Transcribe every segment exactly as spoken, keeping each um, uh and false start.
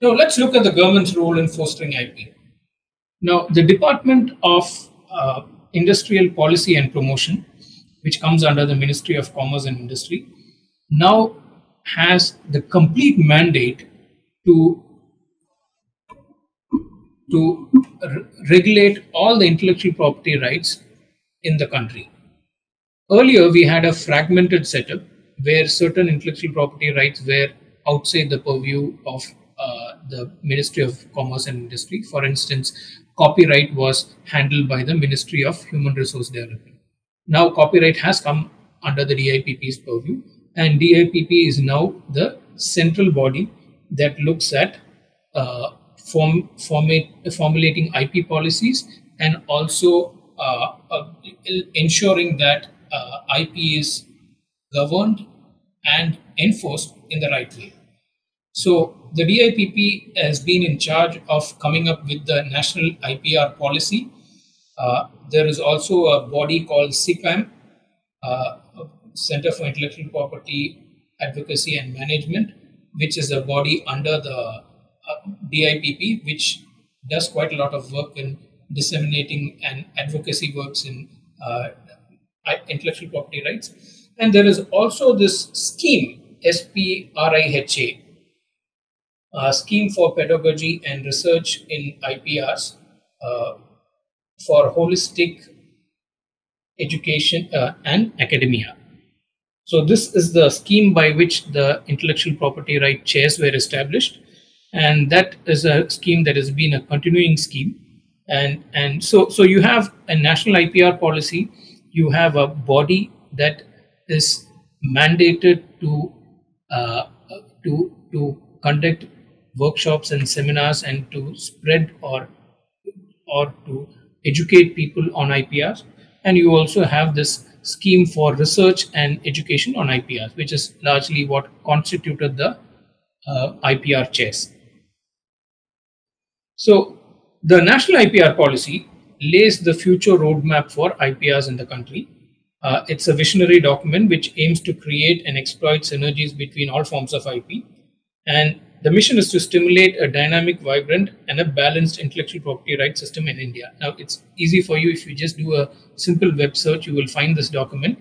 Now let's look at the government's role in fostering I P. Now the Department of uh, Industrial Policy and Promotion, which comes under the Ministry of Commerce and Industry, now has the complete mandate to, to re regulate all the intellectual property rights in the country. Earlier, we had a fragmented setup where certain intellectual property rights were outside the purview of uh, the Ministry of Commerce and Industry. For instance, copyright was handled by the Ministry of Human Resource Development. Now, copyright has come under the D I P P's purview, and D I P P is now the central body that looks at uh, form, format, formulating I P policies and also uh, uh, ensuring that uh, I P is governed and enforced in the right way. So the D I P P has been in charge of coming up with the national I P R policy. Uh, there is also a body called C P A M, uh, Center for Intellectual Property Advocacy and Management, which is a body under the uh, D I P P, which does quite a lot of work in disseminating and advocacy works in uh, intellectual property rights. And there is also this scheme, S P R I H A, Uh, scheme for pedagogy and research in I P Rs uh, for holistic education uh, and academia. So this is the scheme by which the intellectual property right chairs were established, and that is a scheme that has been a continuing scheme. And and so so you have a national I P R policy, you have a body that is mandated to uh, to to conduct workshops and seminars and to spread or or to educate people on I P Rs. And you also have this scheme for research and education on I P Rs, which is largely what constituted the uh, I P R chairs. So the national I P R policy lays the future roadmap for I P Rs in the country. Uh, it's a visionary document which aims to create and exploit synergies between all forms of I P. And the mission is to stimulate a dynamic, vibrant, and a balanced intellectual property rights system in India. Now, it's easy for you if you just do a simple web search, you will find this document.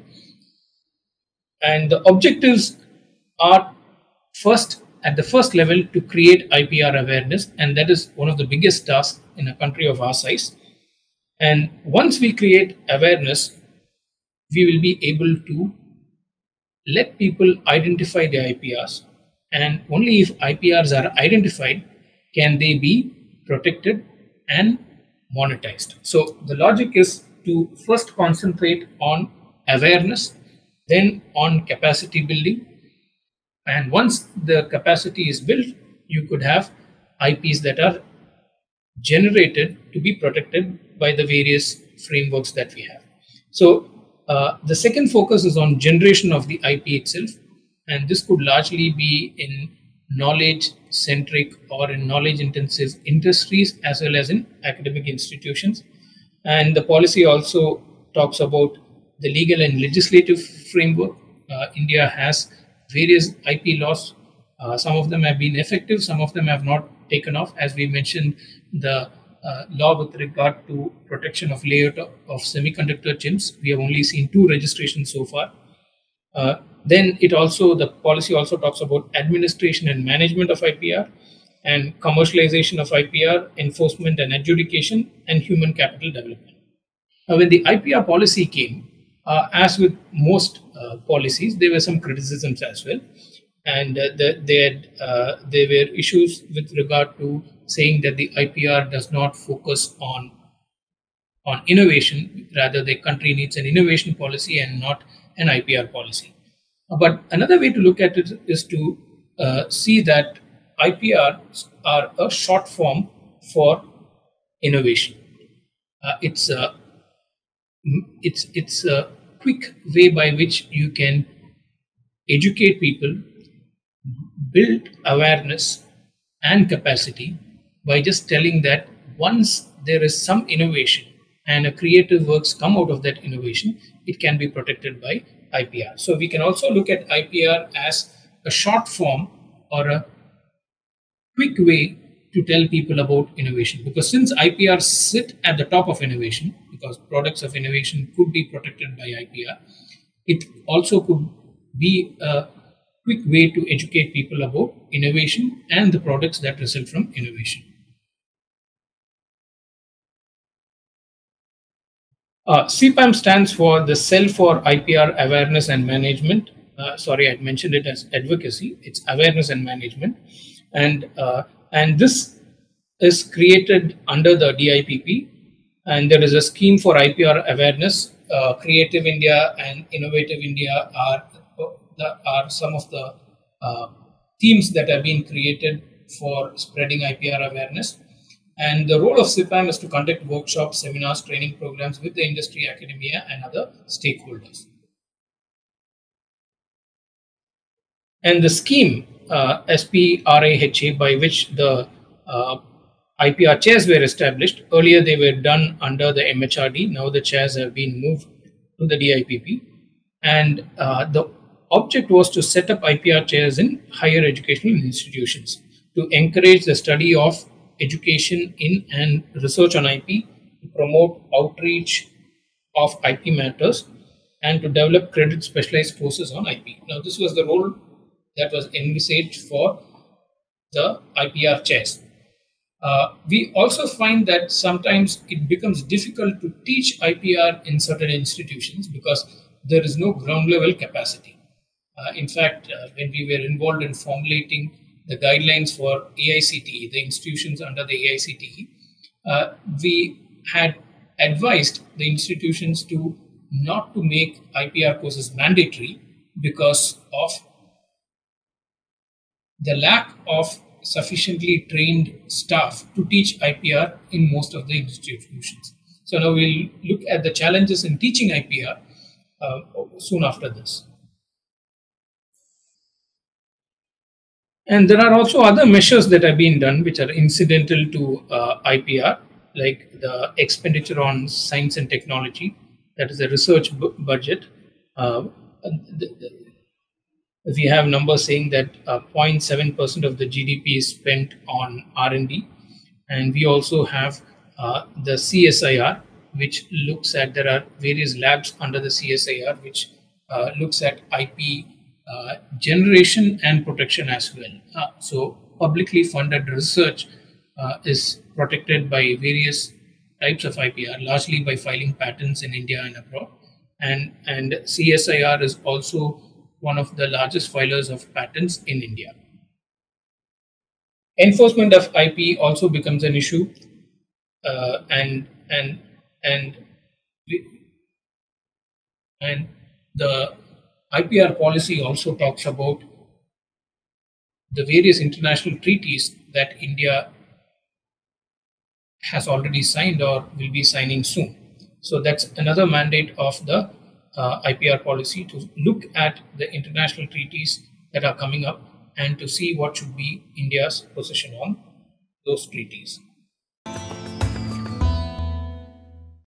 And the objectives are first, at the first level, to create I P R awareness, and that is one of the biggest tasks in a country of our size. And once we create awareness, we will be able to let people identify the I P Rs. And only if I P Rs are identified can they be protected and monetized. So the logic is to first concentrate on awareness, then on capacity building. And once the capacity is built, you could have I Ps that are generated to be protected by the various frameworks that we have. So uh, the second focus is on generation of the I P itself. And this could largely be in knowledge-centric or in knowledge-intensive industries as well as in academic institutions. And the policy also talks about the legal and legislative framework. Uh, India has various I P laws. Uh, some of them have been effective, some of them have not taken off. As we mentioned, the uh, law with regard to protection of layout of semiconductor chips, we have only seen two registrations so far. Uh, Then it also, the policy also talks about administration and management of I P R and commercialization of I P R, enforcement and adjudication, and human capital development. Now, when the I P R policy came, uh, as with most uh, policies, there were some criticisms as well. And uh, the, they had, uh, there were issues with regard to saying that the I P R does not focus on, on innovation. Rather, the country needs an innovation policy and not an I P R policy. But another way to look at it is to uh, see that I P Rs are a short form for innovation. Uh, it's a it's it's a quick way by which you can educate people, build awareness and capacity by just telling that once there is some innovation and a creative works come out of that innovation, it can be protected by I P R. So we can also look at I P R as a short form or a quick way to tell people about innovation, because since I P Rs sit at the top of innovation, because products of innovation could be protected by I P R, it also could be a quick way to educate people about innovation and the products that result from innovation. Uh, C PAM stands for the Cell for I P R Awareness and Management. Uh, sorry, I mentioned it as advocacy. It's awareness and management, and uh, and this is created under the D I P P. And there is a scheme for I P R awareness. Uh, Creative India and Innovative India are the, are some of the uh, themes that have been created for spreading I P R awareness. And the role of C PAM is to conduct workshops, seminars, training programs with the industry, academia, and other stakeholders. And the scheme, uh, S P R I H A, by which the uh, I P R chairs were established, earlier they were done under the M H R D, now the chairs have been moved to the D I P P. And uh, the object was to set up I P R chairs in higher educational institutions to encourage the study of education in and research on I P, to promote outreach of I P matters, and to develop credit specialized courses on I P. Now, this was the role that was envisaged for the I P R chairs. Uh, we also find that sometimes it becomes difficult to teach I P R in certain institutions because there is no ground level capacity. Uh, in fact, uh, when we were involved in formulating the guidelines for A I C T E, the institutions under the A I C T E, uh, we had advised the institutions to not to make I P R courses mandatory because of the lack of sufficiently trained staff to teach I P R in most of the institutions. So now we'll look at the challenges in teaching I P R uh, soon after this. And there are also other measures that have been done which are incidental to uh, I P R, like the expenditure on science and technology, that is a research bu budget. Uh, the, the, we have numbers saying that uh, zero point seven percent of the G D P is spent on R and D. And we also have uh, the C S I R, which looks at, there are various labs under the C S I R, which uh, looks at I P Uh, generation and protection as well. Uh, so publicly funded research uh, is protected by various types of I P R, largely by filing patents in India and abroad. And, and C S I R is also one of the largest filers of patents in India. Enforcement of I P also becomes an issue, uh, and and and and the I P R policy also talks about the various international treaties that India has already signed or will be signing soon. So that's another mandate of the uh, I P R policy, to look at the international treaties that are coming up and to see what should be India's position on those treaties.